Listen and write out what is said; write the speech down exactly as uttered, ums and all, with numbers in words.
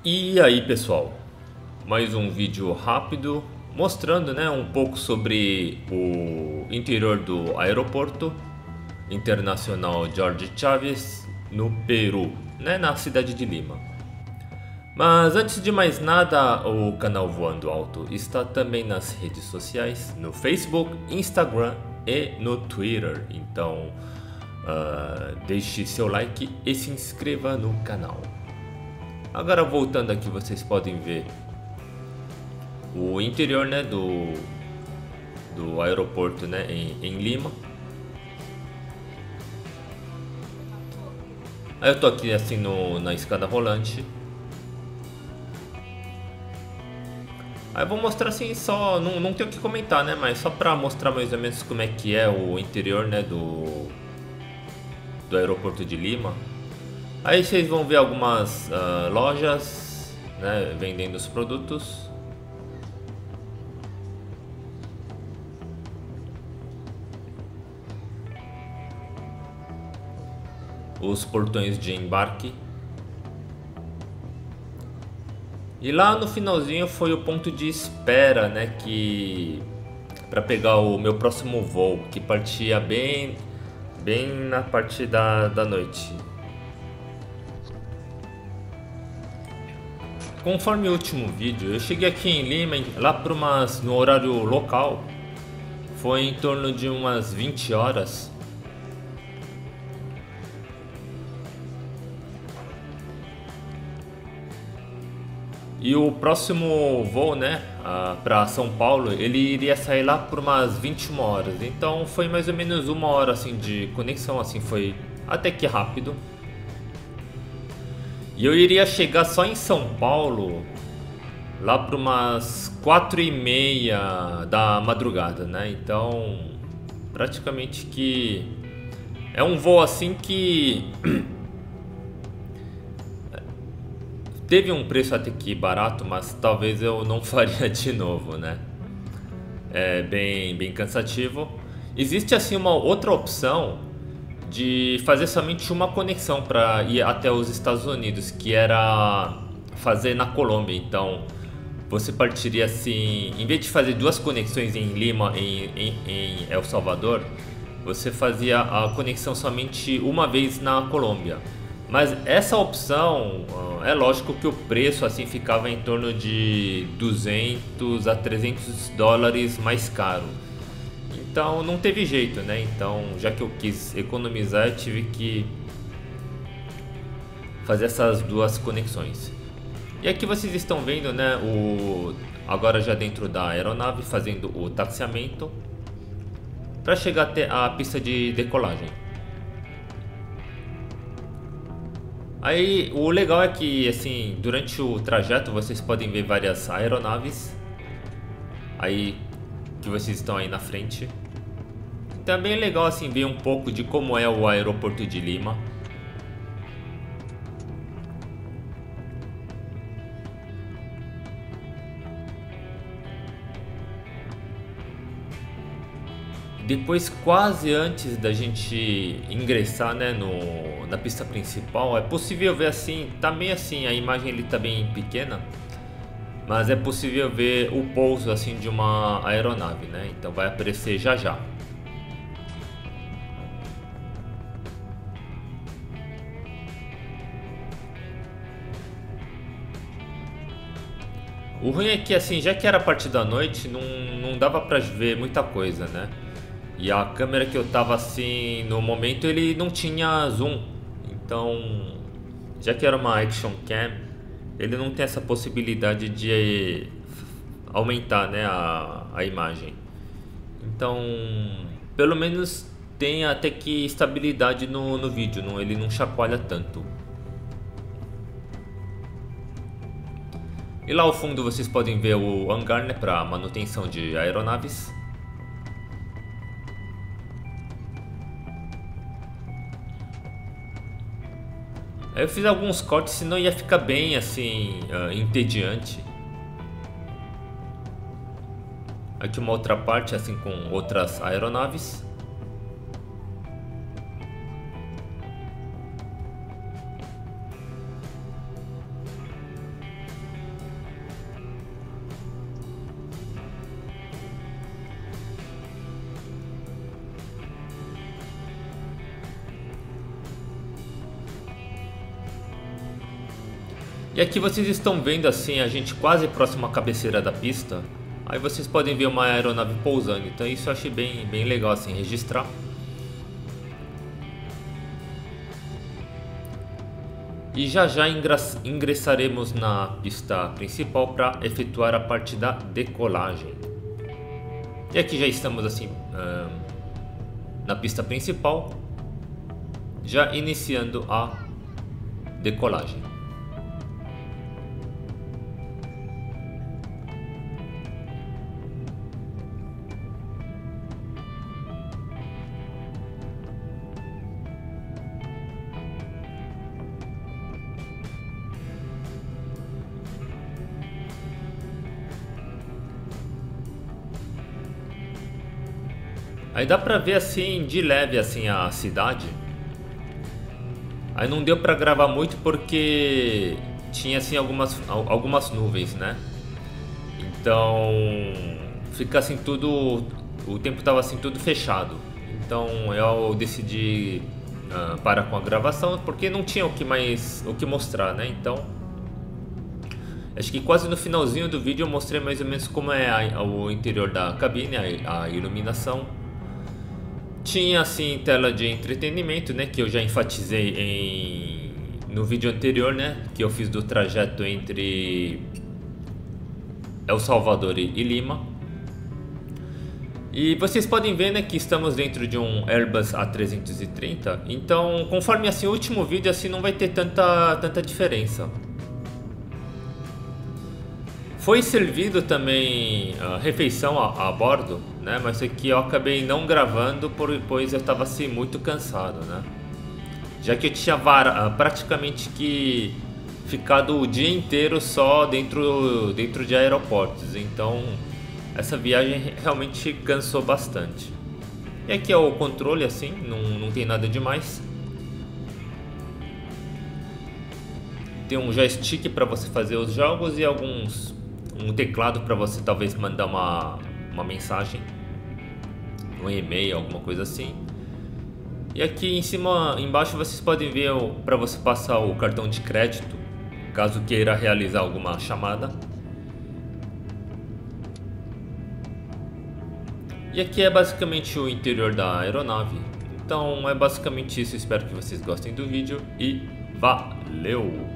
E aí pessoal, mais um vídeo rápido mostrando, né, um pouco sobre o interior do aeroporto internacional Jorge Chávez no Peru, né, na cidade de Lima. Mas antes de mais nada, o canal Voando Alto está também nas redes sociais, no Facebook, Instagram e no Twitter. Então uh, deixe seu like e se inscreva no canal. Agora voltando aqui, vocês podem ver o interior, né, do, do aeroporto, né, em, em Lima. Aí eu tô aqui assim no, na escada rolante. Aí eu vou mostrar assim só, não, não tenho o que comentar, né, mas só pra mostrar mais ou menos como é que é o interior, né, do, do aeroporto de Lima. Aí vocês vão ver algumas uh, lojas, né, vendendo os produtos. Os portões de embarque. E lá no finalzinho foi o ponto de espera, né, que para pegar o meu próximo voo, que partia bem bem na parte da, da noite. Conforme o último vídeo, eu cheguei aqui em Lima lá por umas no horário local. Foi em torno de umas vinte horas. E o próximo voo, né, para São Paulo, ele iria sair lá por umas vinte e uma horas. Então foi mais ou menos uma hora assim de conexão, assim, foi até que rápido. E eu iria chegar só em São Paulo lá por umas quatro e meia da madrugada, né? Então praticamente que é um voo assim que teve um preço até que barato, mas talvez eu não faria de novo, né? É bem, bem cansativo. Existe assim uma outra opção de fazer somente uma conexão para ir até os Estados Unidos, que era fazer na Colômbia. Então você partiria assim, em vez de fazer duas conexões em Lima e em, em, em El Salvador, você fazia a conexão somente uma vez na Colômbia. Mas essa opção, é lógico que o preço assim ficava em torno de duzentos a trezentos dólares mais caro. Então não teve jeito, né? Então, já que eu quis economizar, eu tive que fazer essas duas conexões. E aqui vocês estão vendo, né, o agora já dentro da aeronave fazendo o taxiamento para chegar até a pista de decolagem. Aí o legal é que assim, durante o trajeto vocês podem ver várias aeronaves aí que vocês estão aí na frente. Também é legal assim ver um pouco de como é o aeroporto de Lima. Depois, quase antes da gente ingressar, né, no, na pista principal, é possível ver assim, tá meio assim, a imagem ele tá bem pequena, mas é possível ver o pouso assim de uma aeronave, né? Então vai aparecer já já. O ruim é que assim, já que era a partir da noite, não, não dava pra ver muita coisa, né? E a câmera que eu tava assim, no momento ele não tinha zoom. Então, já que era uma action cam, ele não tem essa possibilidade de aumentar, né, a, a imagem. Então, pelo menos tem até que estabilidade no, no vídeo, não, ele não chacoalha tanto. E lá ao fundo vocês podem ver o hangar, né, para manutenção de aeronaves. Eu fiz alguns cortes, senão ia ficar bem assim, uh, entediante. Aqui uma outra parte assim com outras aeronaves. E aqui vocês estão vendo assim a gente quase próximo à cabeceira da pista. Aí vocês podem ver uma aeronave pousando, então isso eu achei bem, bem legal assim registrar. E já já ingressaremos na pista principal para efetuar a parte da decolagem. E aqui já estamos assim uh, na pista principal, já iniciando a decolagem. Aí dá pra ver assim de leve assim a cidade. Aí não deu pra gravar muito porque tinha assim algumas algumas nuvens, né? Então fica assim tudo, o tempo tava assim tudo fechado. Então eu decidi uh, parar com a gravação porque não tinha o que mais o que mostrar, né? Então acho que quase no finalzinho do vídeo eu mostrei mais ou menos como é a, o interior da cabine, a, a iluminação. Tinha assim tela de entretenimento, né, que eu já enfatizei em no vídeo anterior, né, que eu fiz do trajeto entre El Salvador e Lima. E vocês podem ver, né, que estamos dentro de um Airbus A trezentos e trinta. Então, conforme assim o último vídeo assim não vai ter tanta tanta diferença. Foi servido também a refeição a, a bordo, né? Mas aqui eu acabei não gravando pois eu estava assim muito cansado, né? Já que eu tinha vara, praticamente que ficado o dia inteiro só dentro, dentro de aeroportos, então essa viagem realmente cansou bastante. E aqui é o controle assim, não, não tem nada demais. Tem um joystick para você fazer os jogos e alguns um teclado para você talvez mandar uma, uma mensagem, um e-mail, alguma coisa assim. E aqui em cima, embaixo vocês podem ver para você passar o cartão de crédito, caso queira realizar alguma chamada. E aqui é basicamente o interior da aeronave. Então é basicamente isso, espero que vocês gostem do vídeo e valeu!